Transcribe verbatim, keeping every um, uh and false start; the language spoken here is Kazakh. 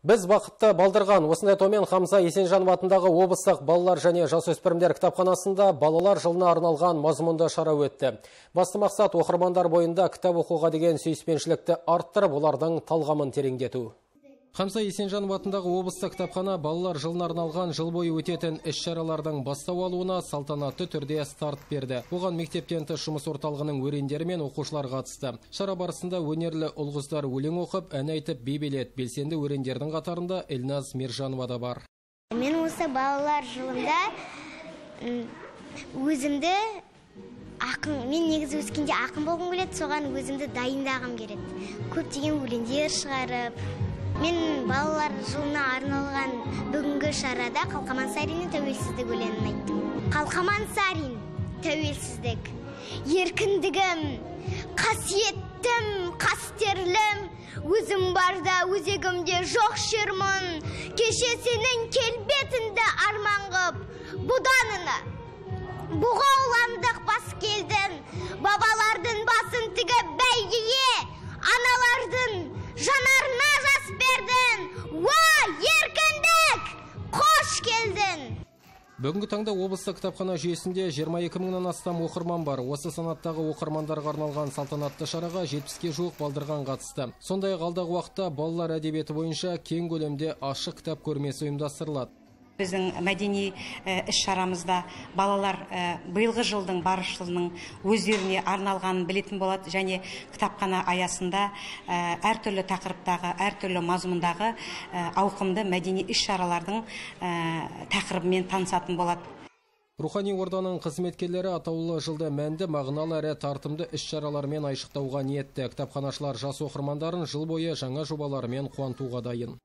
Біз бақытты балдырған осындай томен Хамза Есенжанов атындағы облыстық балалар және жасөспірімдер кітапханасында балалар жылына арналған мазмұнды шара өтті. Басты мақсат оқырмандар бойында кітап оқуға деген сүйіспеншілікті арттырып, олардың талғамын тереңдету. Хамза Есенжанов атындағы облыстық кітапхана балалар жылына арналған жыл бойы өтетін іс-шаралардың бастау алуына салтанатты түрде старт берді. Оған мектептен тыс жұмыс орталығының өрендері мен оқушылар қатысты. Шара барысында өнерлі ұл-қыздар өлең оқып, ән айтып би биледі. Белсенді өрендердің қатарында Эльназ Мержанова да бар. Мен осы балалар жылында өзімді ақын, мен негізі өскенде ақын болғым келеді, соған өзімді дайындағым келеді. Көптеген өлеңдер шығарып, мен балалар жылына арналған бүгінгі шарада Қалқаман Сариннің тәуелсіздік өлеңін айттым. Қалқаман Сарин, тәуелсіздік, еркіндігім, қасиеттім, қастерлім, өзім барда өзегімде жоқ шермін, кеше сенің келбетіңді арманғып, бұданына, бұға оландық бас келдің, бабалардың басын тігіп бәйгеге, аналардың жанарына жас бердің, уа, еркіндік, қош келдің. Бүгінгі таңда облыстық кітапхана жүйесінде жиырма екі мыңнан астам оқырман бар. Осы санаттағы оқырмандарға арналған салтанатты шараға жетпіске жуық балдырған қатысты. Сондай-ақ алдағы уақытта балалар әдебиеті бойынша кең көлемде ашық кітап көрмесі ұйымдастырылады. Біздің мәдени іс-шарамызда балалар биылғы жылдың барышылының өздеріне арналғанын білетін болады, және кітапхана аясында әртүрлі тақырыптағы, әртүрлі мазмұндағы ауқымды мәдени іс-шаралардың тақырыбымен танысатын болады. Рухани орданың қызметкерлері атаулы жылды мәнді, мағыналы әрі тартымды іс-шаралармен айшықтауға ниетті. Кітапханашылар жас оқырмандарын жыл бойы жаңа жобаларымен қуантуға дайын.